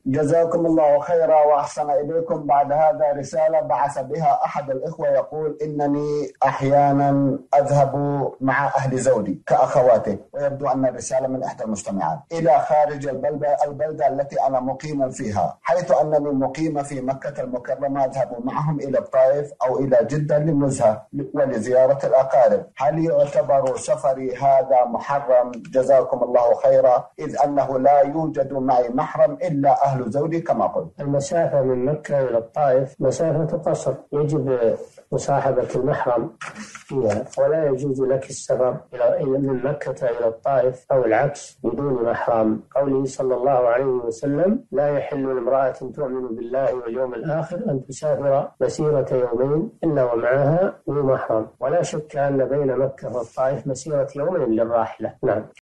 جزاكم الله خيرا وأحسن إليكم. بعد هذا رسالة بعث بها أحد الإخوة يقول: إنني أحيانا أذهب مع أهل زوجي كأخواته، ويبدو أن الرسالة من إحدى المجتمعات، إلى خارج البلدة التي أنا مقيم فيها، حيث أنني مقيم في مكة المكرمة. أذهب معهم إلى الطائف أو إلى جدة للنزهة ولزيارة الأقارب. هل يعتبر سفري هذا محرم؟ جزاكم الله خيرا، إذ أنه لا يوجد معي محرم إلا أهل زوجي كما قلت. المسافة من مكة إلى الطائف مسافة قصر، يجب مصاحبة المحرم فيها، ولا يجوز لك السفر من مكة إلى الطائف أو العكس بدون محرم. قوله صلى الله عليه وسلم: لا يحل لامرأة تؤمن بالله واليوم الآخر أن تسافر مسيرة يومين إلا ومعها ذو محرم. ولا شك أن بين مكة والطائف مسيرة يومين للراحلة. نعم.